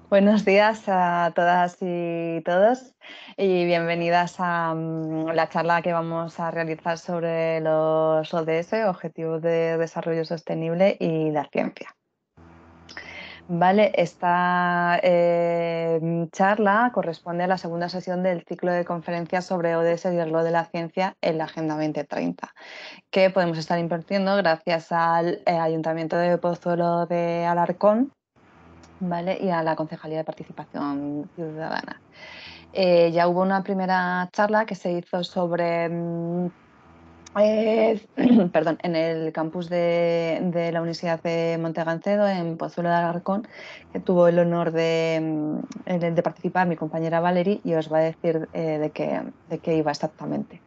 Buenos días a todas y todos y bienvenidas a la charla que vamos a realizar sobre los ODS, Objetivos de Desarrollo Sostenible y la ciencia. Vale, esta charla corresponde a la segunda sesión del ciclo de conferencias sobre ODS y el rol de la ciencia en la Agenda 2030, que podemos estar impartiendo gracias al Ayuntamiento de Pozuelo de Alarcón, ¿vale? Y a la Concejalía de Participación Ciudadana. Ya hubo una primera charla que se hizo sobre, perdón, en el campus de la Universidad de Montegancedo, en Pozuelo de Alarcón, que tuvo el honor de participar mi compañera Valerie y os va a decir de qué iba exactamente.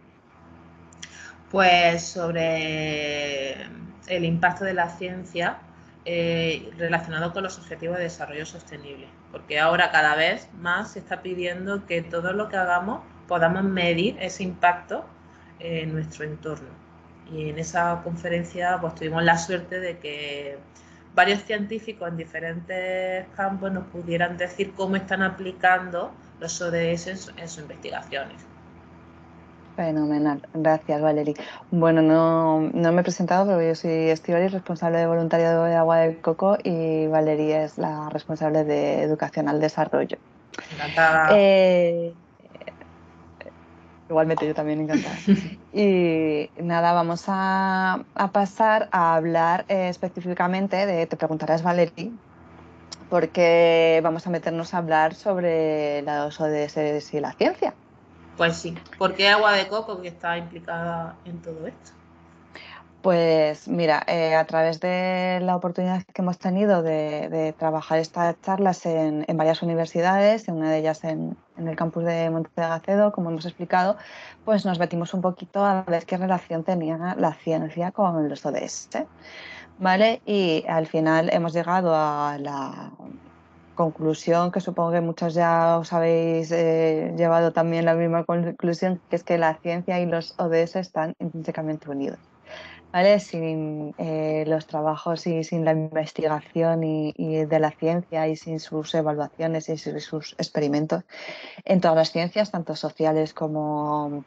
Pues sobre el impacto de la ciencia relacionado con los objetivos de desarrollo sostenible, porque ahora cada vez más se está pidiendo que todo lo que hagamos podamos medir ese impacto en nuestro entorno. Y en esa conferencia pues tuvimos la suerte de que varios científicos en diferentes campos nos pudieran decir cómo están aplicando los ODS en sus investigaciones. Fenomenal, gracias Valerie. Bueno, no me he presentado, pero yo soy Estíbaliz, responsable de voluntariado de Agua de Coco, y Valerie es la responsable de Educación al Desarrollo. Encantada. Eh, Igualmente, yo también encantada. Y nada, vamos a pasar a hablar específicamente te preguntarás Valerie, porque vamos a meternos a hablar sobre los ODS y la ciencia. Pues sí. ¿Por qué agua de coco que está implicada en todo esto? Pues mira, a través de la oportunidad que hemos tenido de trabajar estas charlas en varias universidades, en una de ellas en el campus de Montegacedo, como hemos explicado, pues nos metimos un poquito a ver qué relación tenía la ciencia con los ODS, ¿vale? Y al final hemos llegado a la conclusión, que supongo que muchos ya os habéis llevado también la misma conclusión, que es que la ciencia y los ODS están intrínsecamente unidos. ¿Vale? Sin los trabajos y sin la investigación y de la ciencia y sin sus evaluaciones y sin sus experimentos en todas las ciencias, tanto sociales como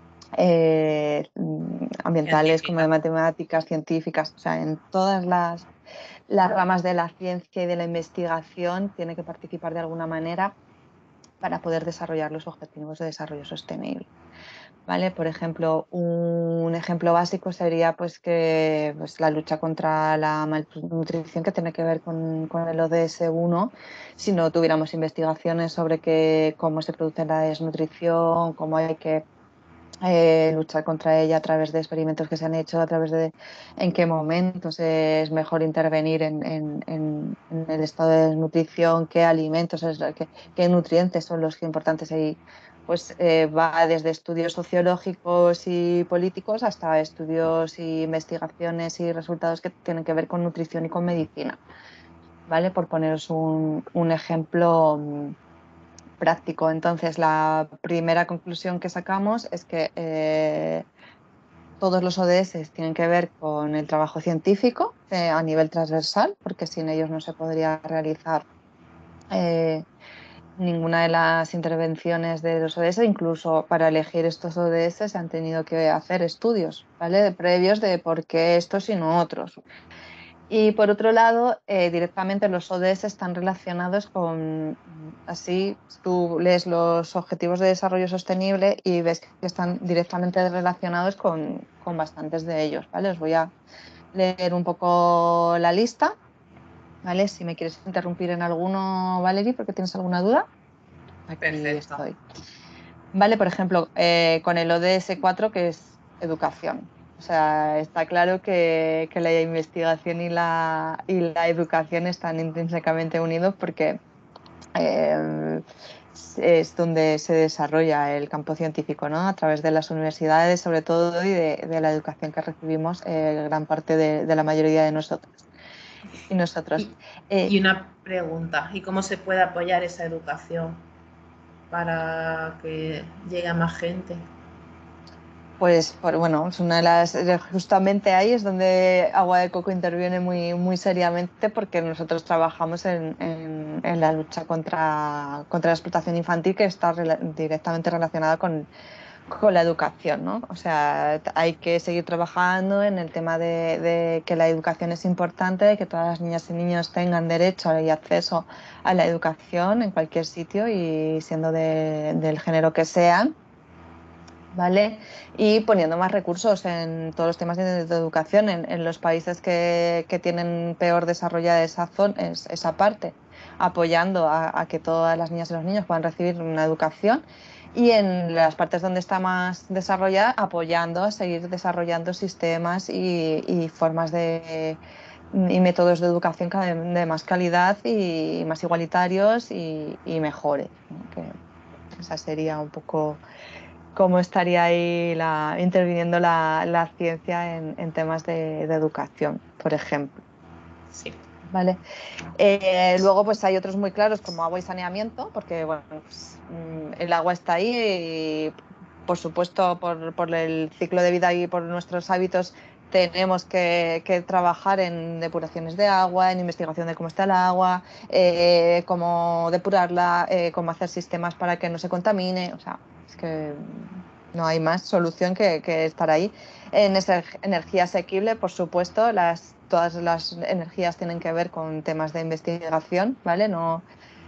ambientales, como de Científica. matemáticas, científicas, o sea, en todas las ramas de la ciencia y de la investigación tiene que participar de alguna manera para poder desarrollar los objetivos de desarrollo sostenible. ¿Vale? Por ejemplo, un ejemplo básico sería pues que pues, la lucha contra la malnutrición, que tiene que ver con el ODS 1. Si no tuviéramos investigaciones sobre cómo se produce la desnutrición, cómo hay que luchar contra ella a través de experimentos que se han hecho, a través de en qué momentos es mejor intervenir en el estado de desnutrición, qué alimentos, qué nutrientes son los importantes ahí. Pues va desde estudios sociológicos y políticos hasta estudios y investigaciones y resultados que tienen que ver con nutrición y con medicina, ¿vale? Por poneros un ejemplo práctico. Entonces, la primera conclusión que sacamos es que todos los ODS tienen que ver con el trabajo científico a nivel transversal, porque sin ellos no se podría realizar eh, ninguna de las intervenciones de los ODS. Incluso para elegir estos ODS se han tenido que hacer estudios, ¿vale? Previos de por qué estos y no otros. Y por otro lado, directamente los ODS están relacionados así tú lees los Objetivos de Desarrollo Sostenible y ves que están directamente relacionados con bastantes de ellos, ¿vale? Os voy a leer un poco la lista, ¿vale? Si me quieres interrumpir en alguno, Valerie, porque tienes alguna duda, aquí Perfecto. estoy. Vale, por ejemplo, con el ODS 4, que es educación. O sea, está claro que la investigación y la educación están intrínsecamente unidos porque eh, es donde se desarrolla el campo científico, ¿no? A través de las universidades, sobre todo, y de la educación que recibimos gran parte de la mayoría de nosotras y nosotros. Y, Eh, y una pregunta, ¿y cómo se puede apoyar esa educación para que llegue a más gente? Bueno, es una de las, justamente ahí es donde Agua de Coco interviene muy, muy seriamente porque nosotros trabajamos en la lucha contra la explotación infantil que está directamente relacionada con la educación, ¿no? O sea, hay que seguir trabajando en el tema de que la educación es importante, de que todas las niñas y niños tengan derecho y acceso a la educación en cualquier sitio y siendo del género que sean. ¿Vale? Y poniendo más recursos en todos los temas de educación en los países que tienen peor desarrollada esa parte, apoyando a que todas las niñas y los niños puedan recibir una educación y en las partes donde está más desarrollada, apoyando a seguir desarrollando sistemas y formas y métodos de educación de más calidad y más igualitarios y mejores, ¿no? Que esa sería un poco cómo estaría ahí interviniendo la ciencia en temas de educación, por ejemplo. Sí. ¿Vale? Luego, pues hay otros muy claros como agua y saneamiento, porque bueno, pues, el agua está ahí y, por supuesto, por el ciclo de vida y por nuestros hábitos tenemos que trabajar en depuraciones de agua, en investigación de cómo está el agua, cómo depurarla, cómo hacer sistemas para que no se contamine. O sea, es que no hay más solución que estar ahí. En esa energía asequible, por supuesto, todas las energías tienen que ver con temas de investigación, ¿vale? No,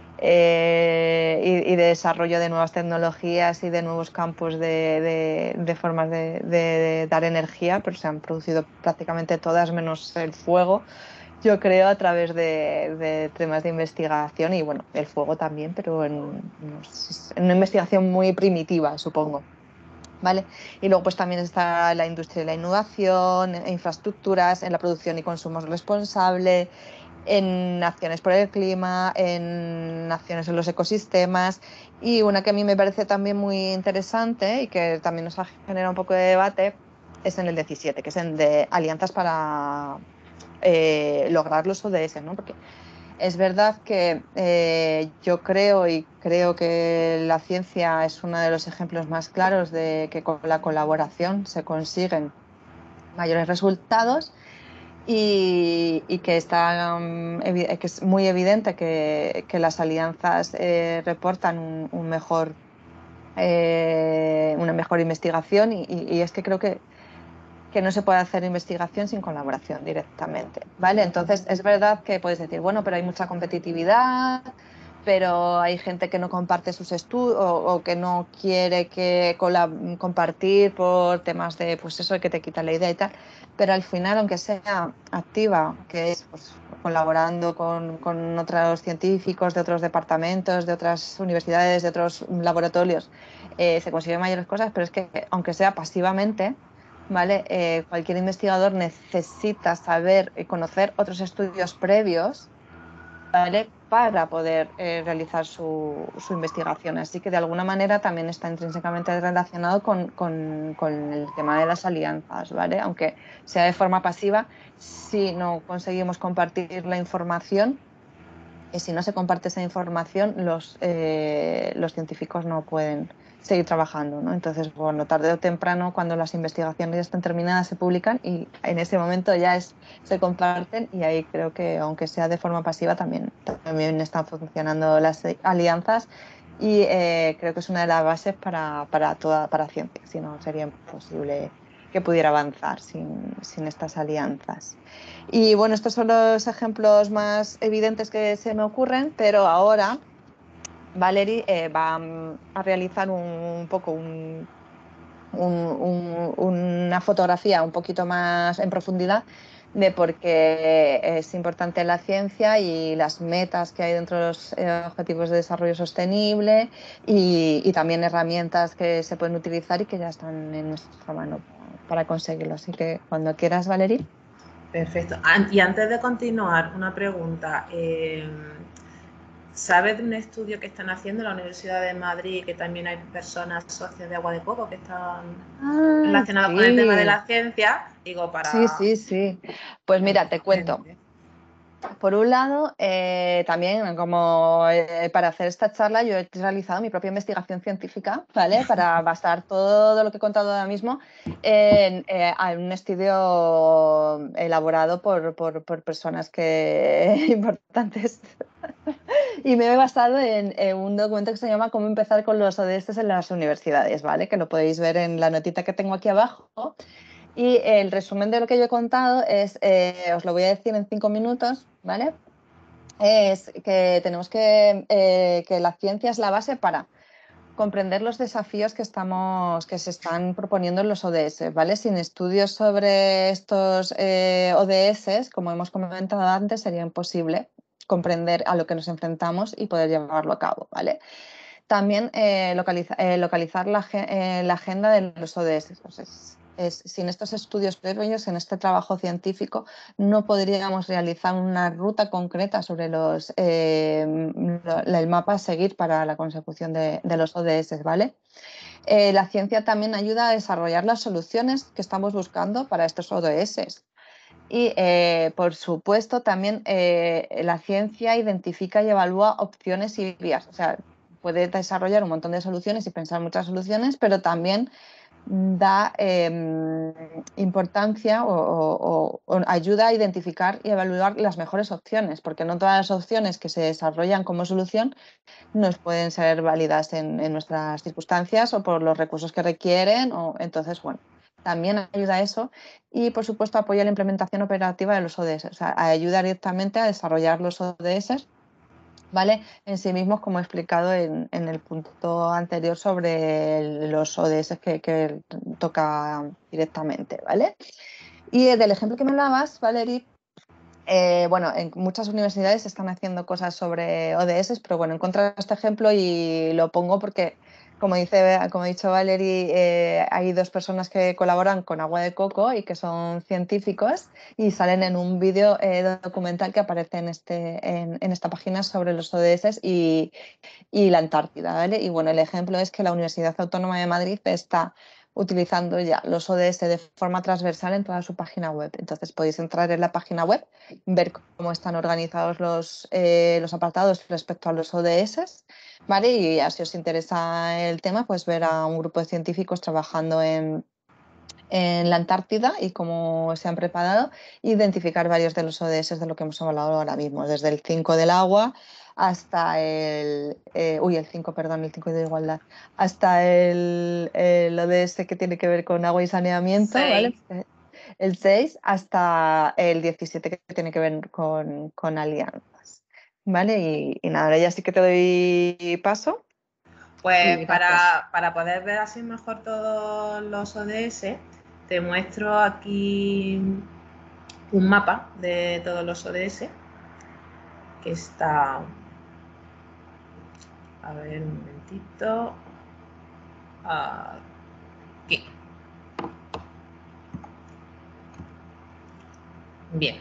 y de desarrollo de nuevas tecnologías y de nuevos campos de formas de dar energía, pero se han producido prácticamente todas menos el fuego, yo creo, a través de temas de investigación y bueno, el fuego también, pero en una investigación muy primitiva, supongo. ¿Vale? Y luego pues también está la industria de la innovación, infraestructuras, en la producción y consumo responsable, en acciones por el clima, en acciones en los ecosistemas y una que a mí me parece también muy interesante y que también nos ha generado un poco de debate es en el 17, que es en de alianzas para lograr los ODS, ¿no? Porque es verdad que yo creo que la ciencia es uno de los ejemplos más claros de que con la colaboración se consiguen mayores resultados y que, que es muy evidente que las alianzas reportan una mejor investigación y es que creo que no se puede hacer investigación sin colaboración directamente, ¿vale? Entonces, es verdad que puedes decir, bueno, pero hay mucha competitividad, pero hay gente que no comparte sus estudios o que no quiere compartir por temas de, pues eso, que te quita la idea y tal, pero al final, aunque sea activa, que es pues, colaborando con otros científicos de otros departamentos, de otras universidades, de otros laboratorios, se consiguen mayores cosas, pero es que aunque sea pasivamente, ¿vale? Cualquier investigador necesita saber y conocer otros estudios previos, ¿vale? Para poder realizar su investigación. Así que de alguna manera también está intrínsecamente relacionado con el tema de las alianzas, ¿vale? Aunque sea de forma pasiva, si no conseguimos compartir la información, y si no se comparte esa información, los científicos no pueden seguir trabajando, ¿no? Entonces, bueno, tarde o temprano, cuando las investigaciones ya están terminadas, se publican y en ese momento ya se comparten y ahí creo que, aunque sea de forma pasiva, también están funcionando las alianzas y creo que es una de las bases para ciencia, si no sería imposible que pudiera avanzar sin estas alianzas. Y bueno, estos son los ejemplos más evidentes que se me ocurren, pero ahora Valerie va a realizar un poco una fotografía un poquito más en profundidad de por qué es importante la ciencia y las metas que hay dentro de los Objetivos de Desarrollo Sostenible y también herramientas que se pueden utilizar y que ya están en nuestra mano para conseguirlo. Así que cuando quieras, Valerie. Perfecto. Y antes de continuar, una pregunta. ¿Sabes de un estudio que están haciendo en la Universidad de Madrid que también hay personas socias de Agua de Coco que están relacionadas con el tema de Sí, la ciencia? Digo, sí, para sí, sí. Pues mira, te cuento. gente. Por un lado, también como para hacer esta charla yo he realizado mi propia investigación científica, ¿vale? Para basar todo lo que he contado ahora mismo en un estudio elaborado por personas importantes. Y me he basado en un documento que se llama Cómo empezar con los ODS en las universidades, ¿vale? Que lo podéis ver en la notita que tengo aquí abajo. Y el resumen de lo que yo he contado es, os lo voy a decir en 5 minutos, ¿vale? Es que tenemos que la ciencia es la base para comprender los desafíos que se están proponiendo en los ODS, ¿vale? Sin estudios sobre estos ODS, como hemos comentado antes, sería imposible comprender a lo que nos enfrentamos y poder llevarlo a cabo, ¿vale? También localizar la agenda de los ODS. Sin estos estudios previos, en este trabajo científico, no podríamos realizar una ruta concreta sobre el mapa a seguir para la consecución de los ODS, ¿vale? La ciencia también ayuda a desarrollar las soluciones que estamos buscando para estos ODS. Y, por supuesto, también la ciencia identifica y evalúa opciones y vías. O sea, puede desarrollar un montón de soluciones y pensar muchas soluciones, pero también da importancia o ayuda a identificar y evaluar las mejores opciones, porque no todas las opciones que se desarrollan como solución nos pueden ser válidas en nuestras circunstancias o por los recursos que requieren. Entonces, bueno, también ayuda a eso y, por supuesto, apoya la implementación operativa de los ODS, o sea, ayuda directamente a desarrollar los ODS, ¿vale? En sí mismos, como he explicado en el punto anterior sobre los ODS que toca directamente, ¿vale? Y del ejemplo que me hablabas, Valerie, bueno, en muchas universidades se están haciendo cosas sobre ODS, pero bueno, encontré este ejemplo y lo pongo porque, como ha dicho Valerie, hay 2 personas que colaboran con Agua de Coco y que son científicos y salen en un vídeo documental que aparece en esta página sobre los ODS y la Antártida, ¿vale? Y bueno, el ejemplo es que la Universidad Autónoma de Madrid está utilizando ya los ODS de forma transversal en toda su página web. Entonces podéis entrar en la página web, ver cómo están organizados los apartados respecto a los ODS, ¿vale? Y ya si os interesa el tema, pues ver a un grupo de científicos trabajando en la Antártida y cómo se han preparado, identificar varios de los ODS de lo que hemos hablado ahora mismo, desde el 5 del agua hasta el 5, perdón, el 5 de igualdad, hasta el ODS que tiene que ver con agua y saneamiento, ¿vale? 6. El 6 hasta el 17 que tiene que ver con alianzas, ¿vale? Y nada, ahora ya sí que te doy paso. Pues Y gracias. para poder ver así mejor todos los ODS, te muestro aquí un mapa de todos los ODS que está, a ver un momentito, aquí. Bien,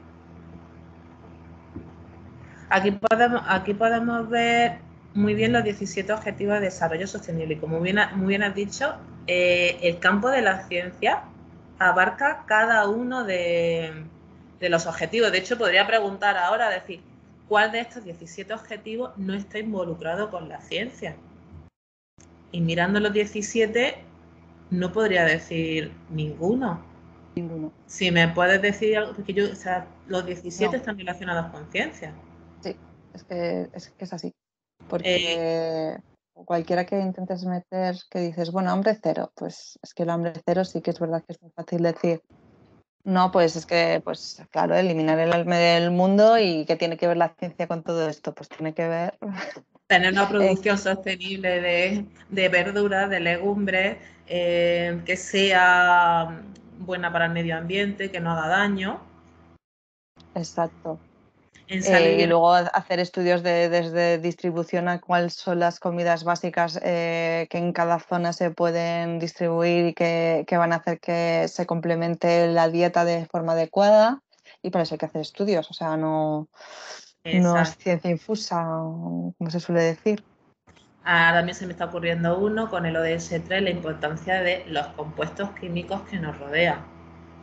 aquí podemos ver muy bien los 17 Objetivos de Desarrollo Sostenible. Y como muy bien has dicho, el campo de la ciencia abarca cada uno de los objetivos. De hecho, podría preguntar ahora, decir, ¿cuál de estos 17 objetivos no está involucrado con la ciencia? Y mirando los 17, no podría decir ninguno. Ninguno. Si me puedes decir algo, porque o sea, los 17 No, están relacionados con ciencia. sí, es que es así. Eh, Porque cualquiera que intentes meter que dices, bueno, hambre cero, pues es que el hambre cero sí que es verdad que es muy fácil decir. No, pues es que, pues claro, eliminar el hambre del mundo y qué tiene que ver la ciencia con todo esto, pues tiene que ver. Tener una eh, producción sostenible de verduras, de legumbres, que sea buena para el medio ambiente, que no haga daño. exacto. En salud y Y bienestar. luego hacer estudios desde distribución a cuáles son las comidas básicas que en cada zona se pueden distribuir y que van a hacer que se complemente la dieta de forma adecuada. Y para eso hay que hacer estudios, o sea, no es Exacto. ciencia infusa, como se suele decir. Ahora también se me está ocurriendo uno con el ODS 3, la importancia de los compuestos químicos que nos rodean.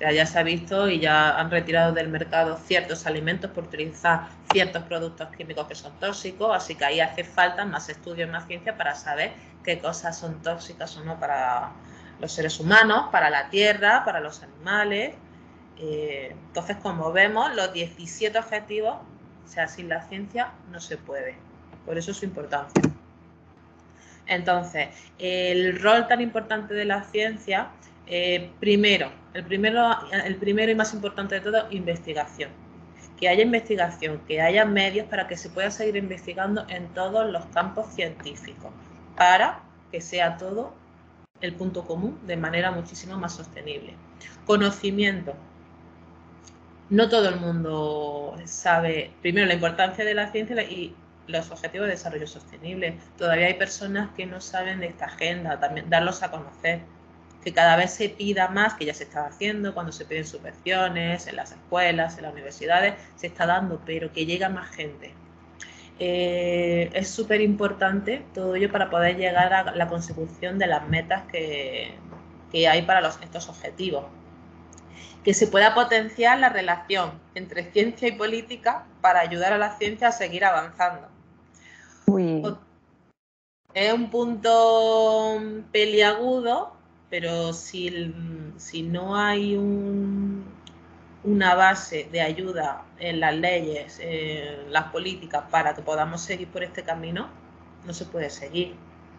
sea, ya se ha visto y ya han retirado del mercado ciertos alimentos por utilizar ciertos productos químicos que son tóxicos, así que ahí hace falta más estudios, más ciencia para saber qué cosas son tóxicas o no para los seres humanos, para la tierra, para los animales. Entonces, como vemos, los 17 objetivos, o sea, sin la ciencia no se puede. Por eso su importancia. Entonces, el rol tan importante de la ciencia, el primero y más importante de todo, investigación. Que haya investigación, que haya medios para que se pueda seguir investigando en todos los campos científicos, para que sea todo el punto común de manera muchísimo más sostenible. Conocimiento. No todo el mundo sabe, primero, la importancia de la ciencia y los objetivos de desarrollo sostenible. Todavía hay personas que no saben de esta agenda, también darlos a conocer. Que cada vez se pida más, que ya se está haciendo, cuando se piden subvenciones, en las escuelas, en las universidades, se está dando, pero que llega más gente. Es súper importante todo ello para poder llegar a la consecución de las metas que hay para estos objetivos. Que se pueda potenciar la relación entre ciencia y política para ayudar a la ciencia a seguir avanzando. Uy. Es un punto peliagudo, pero si no hay una base de ayuda en las leyes, en las políticas, para que podamos seguir por este camino, no se puede seguir.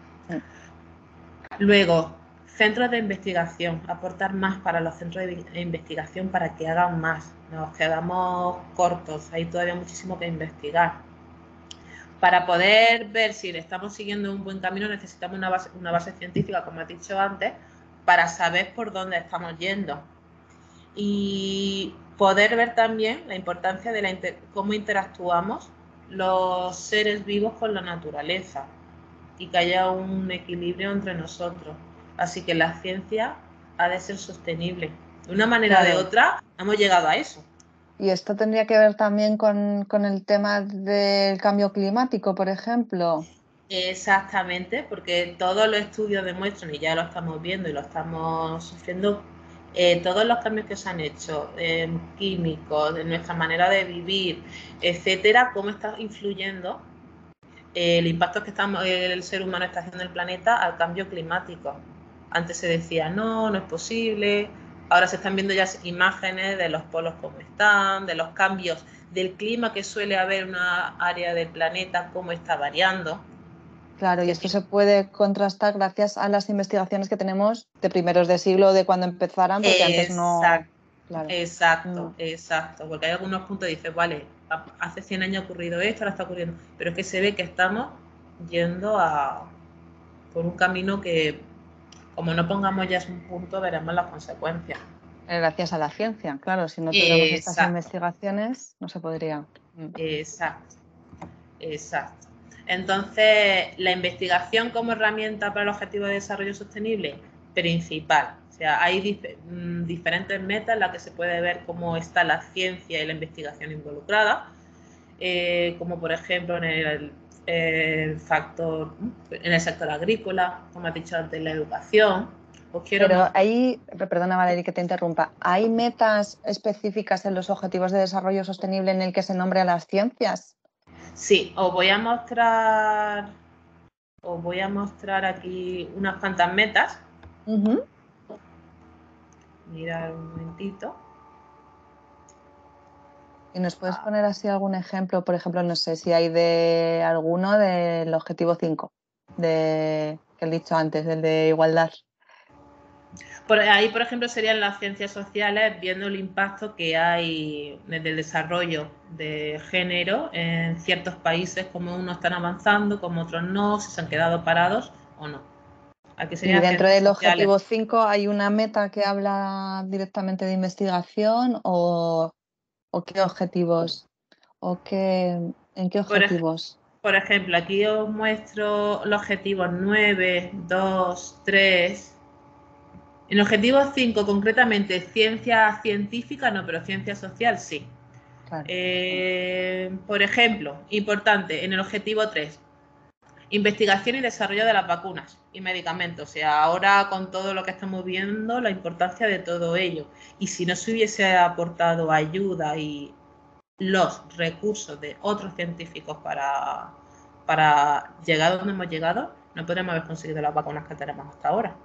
Luego, centros de investigación, aportar más para los centros de investigación para que hagan más. Nos quedamos cortos, hay todavía muchísimo que investigar. Para poder ver si le estamos siguiendo un buen camino necesitamos una base científica, como he dicho antes, para saber por dónde estamos yendo. Y poder ver también la importancia de cómo interactuamos los seres vivos con la naturaleza y que haya un equilibrio entre nosotros. Así que la ciencia ha de ser sostenible. De una manera o de otra hemos llegado a eso. Y esto tendría que ver también con el tema del cambio climático, por ejemplo. Exactamente, porque todos los estudios demuestran, y ya lo estamos viendo y lo estamos sufriendo, todos los cambios que se han hecho, químicos, de nuestra manera de vivir, etcétera, cómo está influyendo el impacto que el ser humano está haciendo en el planeta al cambio climático. Antes se decía, no es posible. Ahora se están viendo ya imágenes de los polos como están, de los cambios del clima que suele haber en una área del planeta, cómo está variando. Claro, y esto se puede contrastar gracias a las investigaciones que tenemos de primeros de siglo, de cuando empezaran, porque antes no... Claro. Exacto, porque hay algunos puntos que dices, vale, hace 100 años ha ocurrido esto, ahora está ocurriendo, pero es que se ve que estamos yendo por un camino que, como no pongamos ya un punto, veremos las consecuencias. Gracias a la ciencia, claro, si no tuviéramos estas investigaciones no se podría. Exacto. Entonces, la investigación como herramienta para el objetivo de desarrollo sostenible, principal. O sea, hay diferentes metas en las que se puede ver cómo está la ciencia y la investigación involucrada, como por ejemplo en el sector agrícola, como has dicho antes, la educación. Pero ahí, perdona Valerie que te interrumpa, ¿hay metas específicas en los objetivos de desarrollo sostenible en el que se nombre a las ciencias? Sí, os voy a mostrar aquí unas cuantas metas. Mirad un momentito. ¿Y nos puedes poner así algún ejemplo? Por ejemplo, no sé si hay de alguno del objetivo 5, que he dicho antes, el de igualdad. Por ahí, por ejemplo, serían las ciencias sociales, viendo el impacto que hay del desarrollo de género en ciertos países, como unos están avanzando, como otros no, si se han quedado parados o no. Aquí y dentro del objetivo 5 hay una meta que habla directamente de investigación o qué objetivos en qué objetivos. Por ejemplo, aquí os muestro los objetivos 9, 2, 3. En el objetivo 5, concretamente, ciencia científica, no, pero ciencia social sí. Claro. Por ejemplo, importante, en el objetivo 3, Investigación y desarrollo de las vacunas y medicamentos. O sea, ahora con todo lo que estamos viendo, la importancia de todo ello. Y si no se hubiese aportado ayuda y los recursos de otros científicos para llegar a donde hemos llegado, no podríamos haber conseguido las vacunas que tenemos hasta ahora.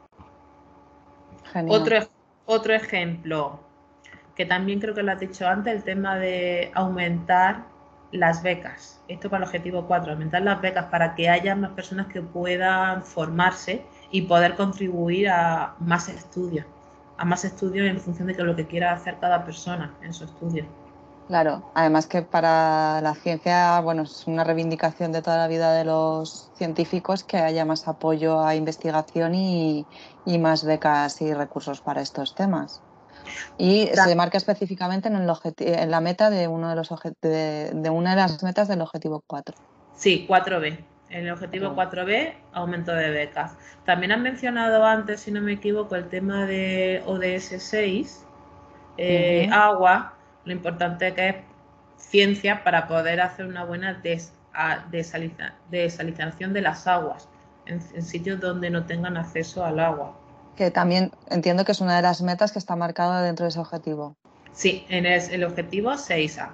Genial. Otro ejemplo, que también creo que lo has dicho antes, el tema de aumentar las becas. Esto para el objetivo 4, aumentar las becas para que haya más personas que puedan formarse y poder contribuir a más estudios en función de lo que quiera hacer cada persona en su estudio. Claro, además que para la ciencia, bueno, es una reivindicación de toda la vida de los científicos que haya más apoyo a investigación y más becas y recursos para estos temas. Y se marca específicamente en la meta de una de las metas del objetivo 4. Sí, 4B. En el objetivo 4B, aumento de becas. También han mencionado antes, si no me equivoco, el tema de ODS 6, agua, lo importante que es ciencia para poder hacer una buena desalinización de las aguas en sitios donde no tengan acceso al agua. Que también entiendo que es una de las metas que está marcada dentro de ese objetivo. Sí, en el objetivo 6A.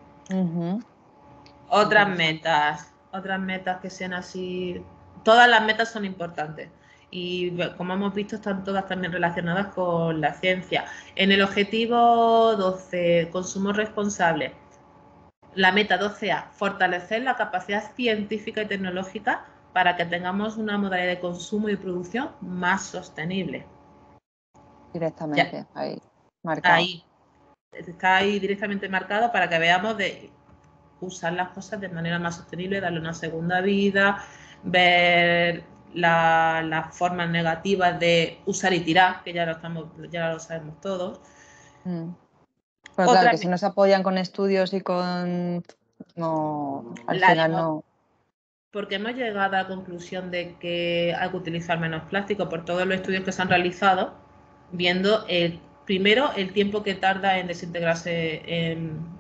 Otras metas que sean así. Todas las metas son importantes y como hemos visto están todas también relacionadas con la ciencia. En el objetivo 12, consumo responsable, la meta 12A, fortalecer la capacidad científica y tecnológica para que tengamos una modalidad de consumo y producción más sostenible. Directamente, ya. Ahí, marcado. Ahí, está ahí directamente marcado para que veamos de usar las cosas de manera más sostenible, darle una segunda vida, ver las formas negativas de usar y tirar, que ya lo sabemos todos. Pues claro, que si no se apoyan con estudios y con... No, al final no... Porque hemos llegado a la conclusión de que hay que utilizar menos plástico por todos los estudios que se han realizado, viendo primero el tiempo que tarda en desintegrarse,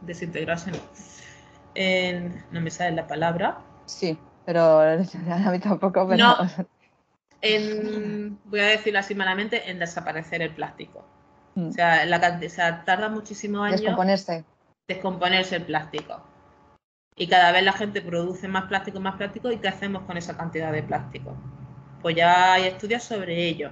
no me sale la palabra. Sí, pero a mí tampoco. Pero... No, voy a decirlo así malamente, en desaparecer el plástico. O sea, tarda muchísimos años descomponerse el plástico. Y cada vez la gente produce más plástico, ¿y qué hacemos con esa cantidad de plástico? Pues ya hay estudios sobre ello.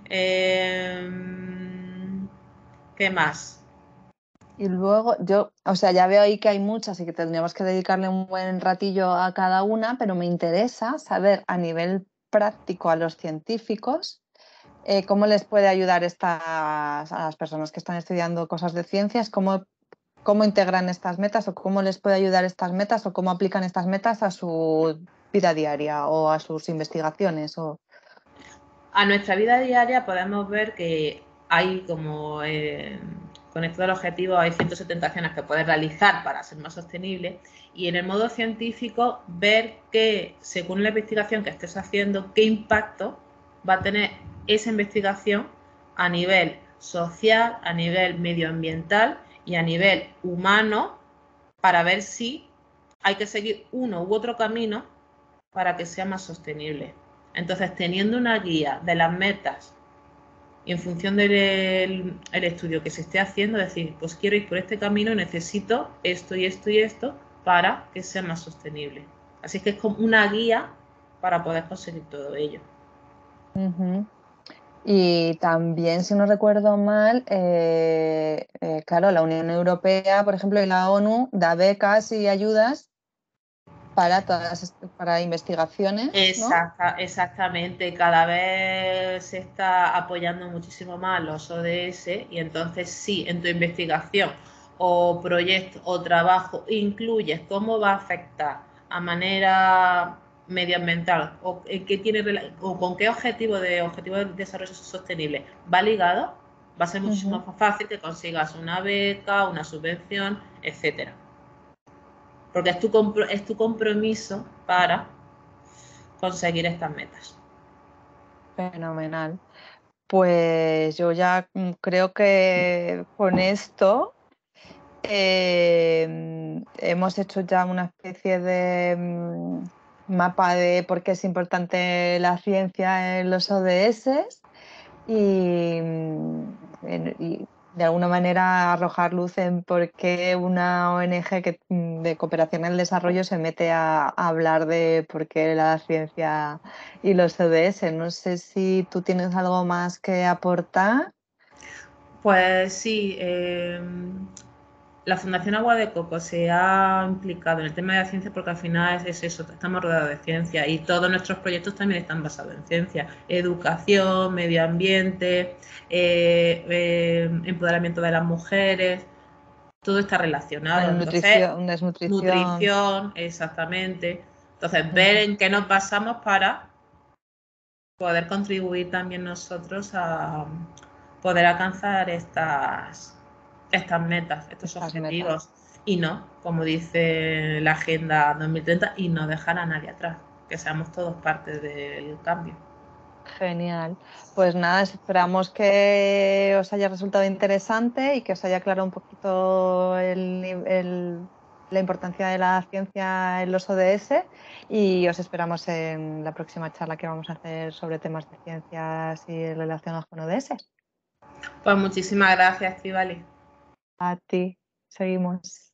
¿Qué más? Y luego ya veo ahí que hay muchas y que tendríamos que dedicarle un buen ratillo a cada una, pero me interesa saber a nivel práctico a los científicos cómo les puede ayudar a las personas que están estudiando cosas de ciencias, cómo integran estas metas o cómo les puede ayudar estas metas o cómo aplican estas metas a su vida diaria o a sus investigaciones. A nuestra vida diaria podemos ver que hay como con estos objetivos hay 170 acciones que puedes realizar para ser más sostenible y en el modo científico ver que según la investigación que estés haciendo, qué impacto va a tener esa investigación a nivel social, a nivel medioambiental y a nivel humano para ver si hay que seguir uno u otro camino para que sea más sostenible. Entonces, teniendo una guía de las metas y en función del estudio que se esté haciendo, decir, pues quiero ir por este camino, necesito esto y esto y esto para que sea más sostenible. Así que es como una guía para poder conseguir todo ello. Y también, si no recuerdo mal, claro, la Unión Europea, por ejemplo, y la ONU da becas y ayudas para investigaciones, ¿no? Exactamente, cada vez se está apoyando muchísimo más los ODS y entonces sí, en tu investigación o proyecto o trabajo incluyes cómo va a afectar a manera medioambiental o, o con qué objetivo de desarrollo sostenible va ligado, va a ser muchísimo más fácil que consigas una beca, una subvención, etcétera. Porque es tu compromiso para conseguir estas metas. Fenomenal. Pues yo ya creo que con esto hemos hecho ya una especie de mapa de por qué es importante la ciencia en los ODS y de alguna manera arrojar luz en por qué una ONG de cooperación al desarrollo se mete a hablar de por qué la ciencia y los ODS. No sé si tú tienes algo más que aportar. Pues sí, la Fundación Agua de Coco se ha implicado en el tema de la ciencia porque al final es eso, estamos rodeados de ciencia y todos nuestros proyectos también están basados en ciencia, educación, medio ambiente, empoderamiento de las mujeres, todo está relacionado. Entonces, Nutrición, desnutrición. nutrición, exactamente. Entonces, ver Ujú. en qué nos basamos para poder contribuir también nosotros a poder alcanzar estas metas, estos Estas metas. objetivos y no, como dice la Agenda 2030, y no dejar a nadie atrás, que seamos todos parte del cambio. Genial. Pues nada, esperamos que os haya resultado interesante y que os haya aclarado un poquito la importancia de la ciencia en los ODS y os esperamos en la próxima charla que vamos a hacer sobre temas de ciencias y relacionados con ODS. Pues muchísimas gracias, Estivali. A ti, seguimos.